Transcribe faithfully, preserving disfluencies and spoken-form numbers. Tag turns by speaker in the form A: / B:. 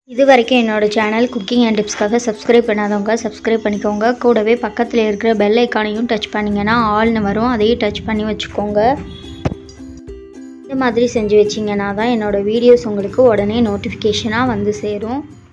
A: இது வரைக்கும் என்னோட சேனல் குக்கிங் அண்ட் டிப்ஸ்க்காக சப்ஸ்கிரைப் பண்ணாதவங்க சப்ஸ்கிரைப் பண்ணிக்கோங்க. கூடவே பக்கத்தில் இருக்கிற பெல் ஐக்கானையும் டச் பண்ணிங்கன்னா ஆல்னு வரும், அதையும் டச் பண்ணி வச்சுக்கோங்க. இந்த மாதிரி செஞ்சு வச்சிங்கன்னா தான் என்னோடய வீடியோஸ் உங்களுக்கு உடனே நோட்டிஃபிகேஷனாக வந்து சேரும்.